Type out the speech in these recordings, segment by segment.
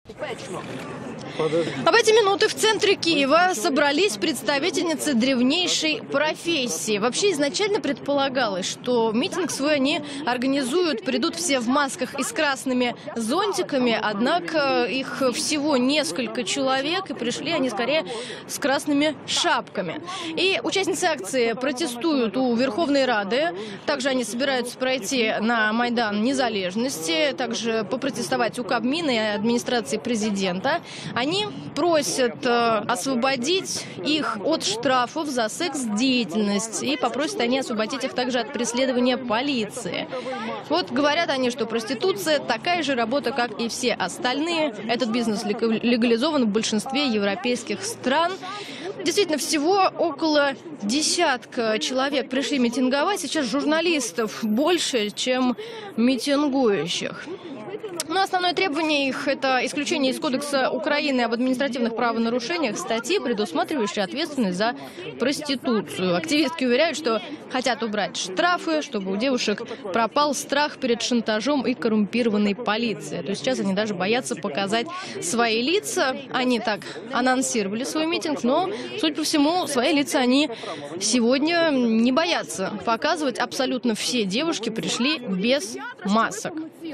А в эти минуты в центре Киева собрались представительницы древнейшей профессии. Вообще изначально предполагалось, что митинг свой они организуют, придут все в масках и с красными зонтиками, однако их всего несколько человек, и пришли они скорее с красными шапками. И участницы акции протестуют у Верховной Рады, также они собираются пройти на Майдан Незалежности, также попротестовать у Кабмина и администрации президента. Они просят освободить их от штрафов за секс-деятельность и попросят они освободить их также от преследования полиции. Вот говорят они, что проституция такая же работа, как и все остальные. Этот бизнес легализован в большинстве европейских стран. Действительно, всего около десятка человек пришли митинговать. Сейчас журналистов больше, чем митингующих. Но основное требование их – это исключение из Кодекса Украины об административных правонарушениях статьи, предусматривающей ответственность за проституцию. Активистки уверяют, что хотят убрать штрафы, чтобы у девушек пропал страх перед шантажом и коррумпированной полицией. То есть сейчас они даже боятся показать свои лица. Они так анонсировали свой митинг, но, судя по всему, свои лица они сегодня не боятся показывать. Абсолютно все девушки пришли без масок.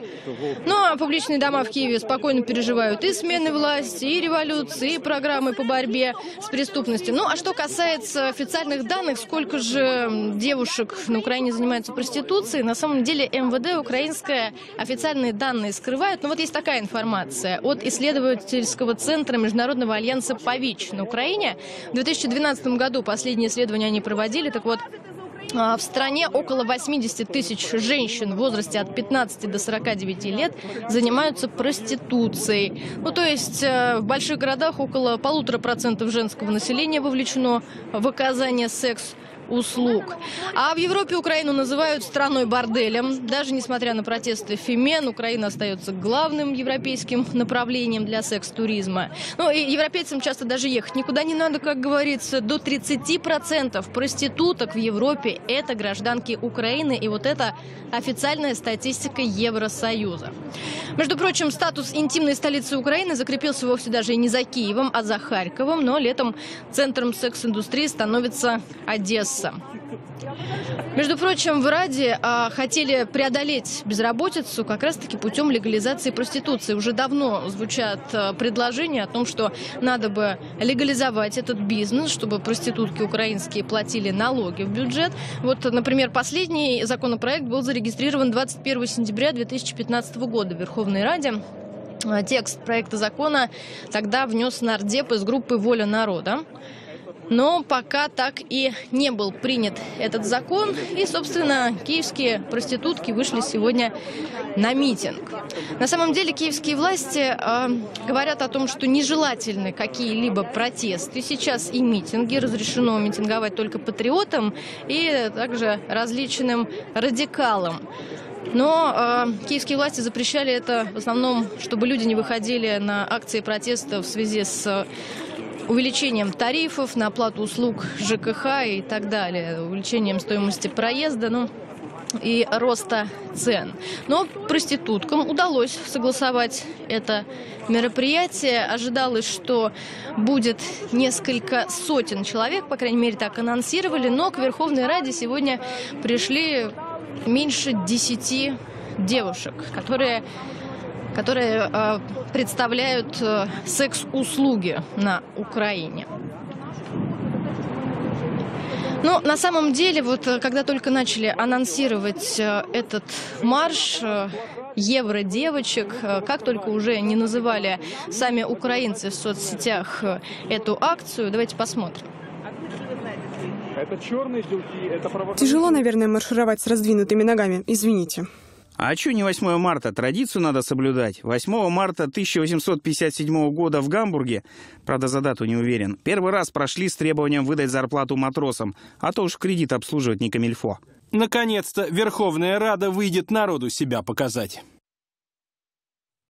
Ну а публичные дома в Киеве спокойно переживают и смены власти, и революции, и программы по борьбе с преступностью. Ну а что касается официальных данных, сколько же девушек на Украине занимаются проституцией, на самом деле МВД украинское официальные данные скрывают. Но вот есть такая информация от исследовательского центра Международного альянса по ВИЧ на Украине. В 2012 году последние исследования они проводили. Так вот, в стране около 80 тысяч женщин в возрасте от 15 до 49 лет занимаются проституцией. Ну, то есть в больших городах около 1,5% женского населения вовлечено в оказание секс-услуг. А в Европе Украину называют страной-борделем. Даже несмотря на протесты фемен, Украина остается главным европейским направлением для секс-туризма. Ну и европейцам часто даже ехать никуда не надо, как говорится. До 30% проституток в Европе – это гражданки Украины. И вот это официальная статистика Евросоюза. Между прочим, статус интимной столицы Украины закрепился вовсе даже и не за Киевом, а за Харьковом. Но летом центром секс-индустрии становится Одесса. Между прочим, в Раде хотели преодолеть безработицу как раз-таки путем легализации проституции. Уже давно звучат предложения о том, что надо бы легализовать этот бизнес, чтобы проститутки украинские платили налоги в бюджет. Вот, например, последний законопроект был зарегистрирован 21 сентября 2015 года в Верховной Раде. Текст проекта закона тогда внес нардеп из группы «Воля народа». Но пока так и не был принят этот закон. И, собственно, киевские проститутки вышли сегодня на митинг. На самом деле киевские власти говорят о том, что нежелательны какие-либо протесты. Сейчас и митинги. Разрешено митинговать только патриотам и также различным радикалам. Но киевские власти запрещали это в основном, чтобы люди не выходили на акции протеста в связи с увеличением тарифов на оплату услуг ЖКХ и так далее, увеличением стоимости проезда, ну и роста цен. Но проституткам удалось согласовать это мероприятие. Ожидалось, что будет несколько сотен человек, по крайней мере так анонсировали, но к Верховной Раде сегодня пришли меньше 10 девушек, которые представляют секс-услуги на Украине. Но на самом деле, вот когда только начали анонсировать этот марш евро-девочек, как только уже не называли сами украинцы в соцсетях эту акцию, давайте посмотрим. Тяжело, наверное, маршировать с раздвинутыми ногами, извините. А чё не 8 марта? Традицию надо соблюдать. 8 марта 1857 года в Гамбурге, правда, за дату не уверен, первый раз прошли с требованием выдать зарплату матросам, а то уж кредит обслуживать не камильфо. Наконец-то Верховная Рада выйдет народу себя показать.